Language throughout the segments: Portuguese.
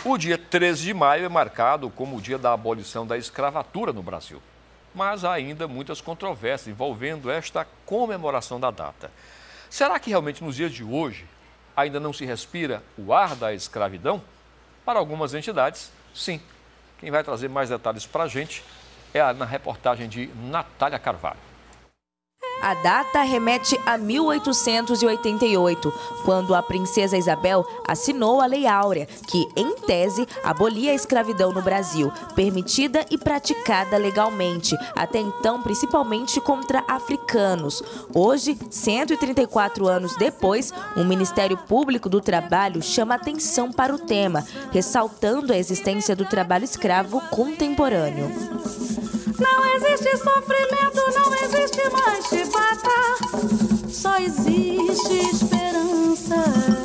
O dia 13 de maio é marcado como o dia da abolição da escravatura no Brasil. Mas há ainda muitas controvérsias envolvendo esta comemoração da data. Será que realmente nos dias de hoje ainda não se respira o ar da escravidão? Para algumas entidades, sim. Quem vai trazer mais detalhes para a gente é na reportagem de Natália Carvalho. A data remete a 1888, quando a princesa Isabel assinou a Lei Áurea, que, em tese, abolia a escravidão no Brasil, permitida e praticada legalmente, até então principalmente contra africanos. Hoje, 134 anos depois, o Ministério Público do Trabalho chama atenção para o tema, ressaltando a existência do trabalho escravo contemporâneo. Não existe sofrimento, não existe mais chibata, só existe esperança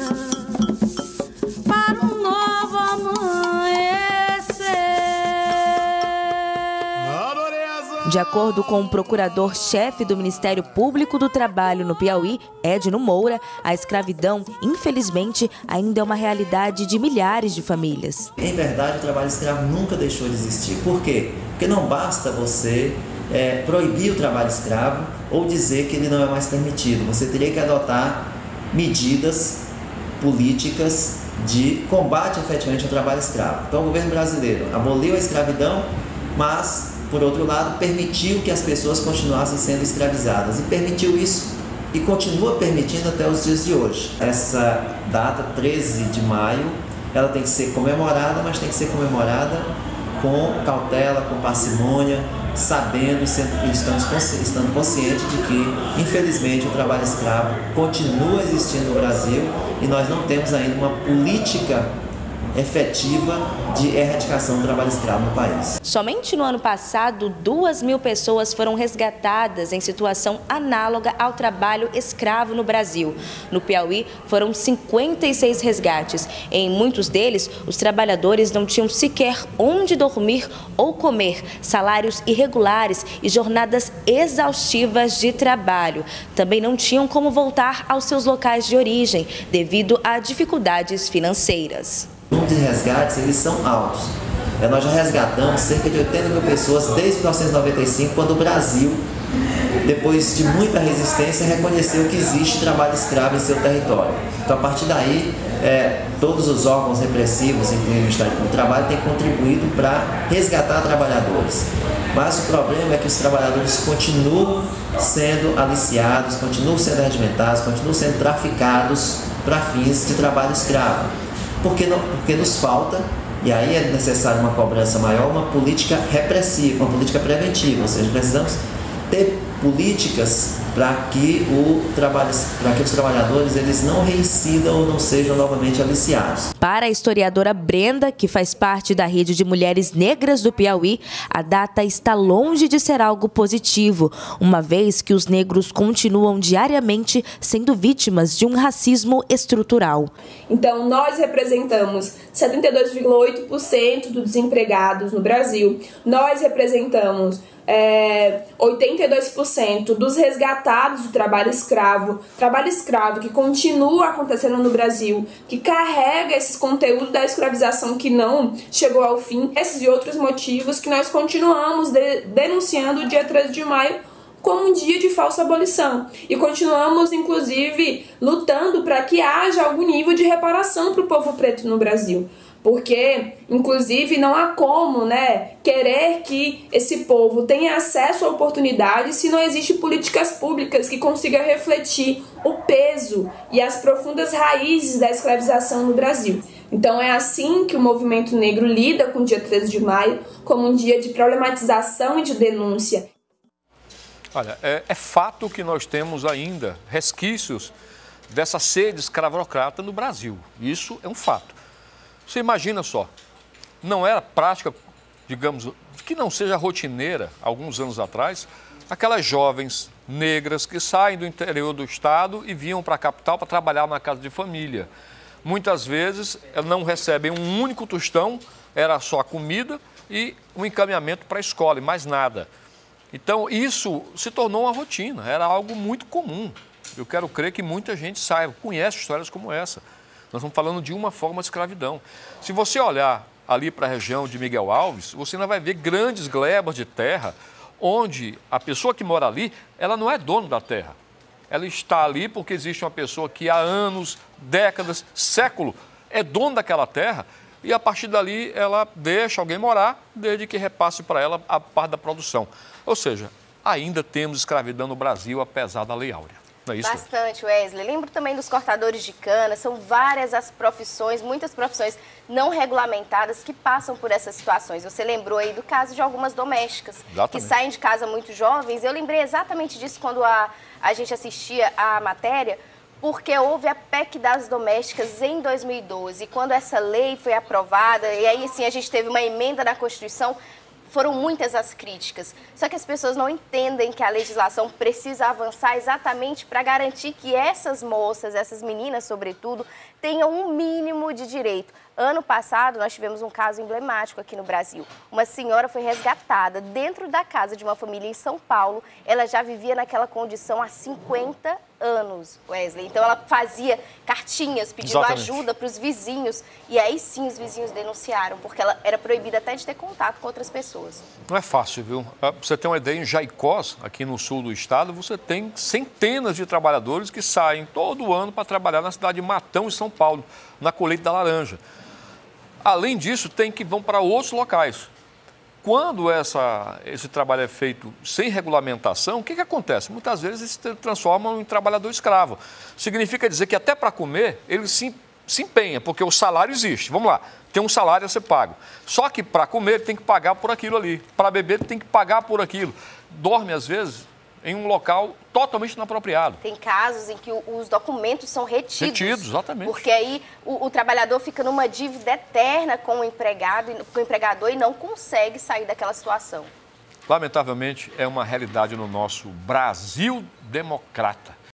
para um novo amanhecer. De acordo com o procurador-chefe do Ministério Público do Trabalho no Piauí, Edno Moura, a escravidão, infelizmente, ainda é uma realidade de milhares de famílias. Em verdade, o trabalho escravo nunca deixou de existir. Por quê? Porque não basta você proibir o trabalho escravo ou dizer que ele não é mais permitido. Você teria que adotar medidas políticas de combate efetivamente ao trabalho escravo. Então, o governo brasileiro aboliu a escravidão, mas, por outro lado, permitiu que as pessoas continuassem sendo escravizadas. E permitiu isso e continua permitindo até os dias de hoje. Essa data, 13 de maio, ela tem que ser comemorada, mas tem que ser comemorada com cautela, com parcimônia, sabendo e estando consciente de que, infelizmente, o trabalho escravo continua existindo no Brasil e nós não temos ainda uma política efetiva de erradicação do trabalho escravo no país. Somente no ano passado, 2.000 pessoas foram resgatadas em situação análoga ao trabalho escravo no Brasil. No Piauí, foram 56 resgates. Em muitos deles, os trabalhadores não tinham sequer onde dormir ou comer, salários irregulares e jornadas exaustivas de trabalho. Também não tinham como voltar aos seus locais de origem, devido a dificuldades financeiras. O número de resgates, eles são altos. Nós já resgatamos cerca de 80 mil pessoas desde 1995, quando o Brasil, depois de muita resistência, reconheceu que existe trabalho escravo em seu território. Então, a partir daí, todos os órgãos repressivos, incluindo o Ministério do Trabalho, têm contribuído para resgatar trabalhadores. Mas o problema é que os trabalhadores continuam sendo aliciados, continuam sendo regimentados, continuam sendo traficados para fins de trabalho escravo. Porque nos falta, e aí é necessário uma cobrança maior, uma política repressiva, uma política preventiva, ou seja, precisamos ter políticas para que os trabalhadores eles não reincidam ou não sejam novamente aliciados. Para a historiadora Brenda, que faz parte da rede de mulheres negras do Piauí, a data está longe de ser algo positivo, uma vez que os negros continuam diariamente sendo vítimas de um racismo estrutural. Então, nós representamos 72,8% dos desempregados no Brasil, nós representamos 82% dos resgatados do trabalho escravo que continua acontecendo no Brasil, que carrega esses conteúdos da escravização que não chegou ao fim, esses e outros motivos que nós continuamos denunciando o dia 13 de maio como um dia de falsa abolição. E continuamos, inclusive, lutando para que haja algum nível de reparação para o povo preto no Brasil. Porque, inclusive, não há como, querer que esse povo tenha acesso a oportunidades se não existem políticas públicas que consigam refletir o peso e as profundas raízes da escravização no Brasil. Então, é assim que o movimento negro lida com o dia 13 de maio, como um dia de problematização e de denúncia. Olha, é fato que nós temos ainda resquícios dessa sede escravocrata no Brasil. Isso é um fato. Você imagina só, não era prática, digamos, que não seja rotineira, alguns anos atrás, aquelas jovens negras que saem do interior do estado e vinham para a capital para trabalhar na casa de família. Muitas vezes não recebem um único tostão, era só a comida e um encaminhamento para a escola e mais nada. Então isso se tornou uma rotina, era algo muito comum. Eu quero crer que muita gente saiba, conhece histórias como essa. Nós estamos falando de uma forma de escravidão. Se você olhar ali para a região de Miguel Alves, você ainda vai ver grandes glebas de terra, onde a pessoa que mora ali, ela não é dono da terra. Ela está ali porque existe uma pessoa que há anos, décadas, século, é dono daquela terra e a partir dali ela deixa alguém morar, desde que repasse para ela a parte da produção. Ou seja, ainda temos escravidão no Brasil, apesar da Lei Áurea. Não é isso? Bastante, Wesley. Lembro também dos cortadores de cana, são várias as profissões, muitas profissões não regulamentadas que passam por essas situações. Você lembrou aí do caso de algumas domésticas que saem de casa muito jovens. Eu lembrei exatamente disso quando a gente assistia a matéria, porque houve a PEC das domésticas em 2012. E quando essa lei foi aprovada, e aí sim a gente teve uma emenda na Constituição, foram muitas as críticas. Só que as pessoas não entendem que a legislação precisa avançar exatamente para garantir que essas moças, essas meninas, sobretudo, tenham um mínimo de direito. Ano passado, nós tivemos um caso emblemático aqui no Brasil. Uma senhora foi resgatada dentro da casa de uma família em São Paulo. Ela já vivia naquela condição há 50 anos, Wesley. Então, ela fazia cartinhas pedindo ajuda para os vizinhos. E aí sim os vizinhos denunciaram, porque ela era proibida até de ter contato com outras pessoas. Não é fácil, viu? Pra você ter uma ideia, em Jaicós, aqui no sul do estado, você tem centenas de trabalhadores que saem todo ano para trabalhar na cidade de Matão, em São Paulo, na colheita da laranja. Além disso, tem que vão para outros locais. Quando esse trabalho é feito sem regulamentação, o que acontece? Muitas vezes eles se transformam em trabalhador escravo. Significa dizer que até para comer, ele se empenha, porque o salário existe. Vamos lá, tem um salário a ser pago. Só que para comer, ele tem que pagar por aquilo ali. Para beber, ele tem que pagar por aquilo. Dorme, às vezes, em um local totalmente inapropriado. Tem casos em que os documentos são retidos. Retidos, exatamente. Porque aí o trabalhador fica numa dívida eterna com o empregador e não consegue sair daquela situação. Lamentavelmente, é uma realidade no nosso Brasil democrata.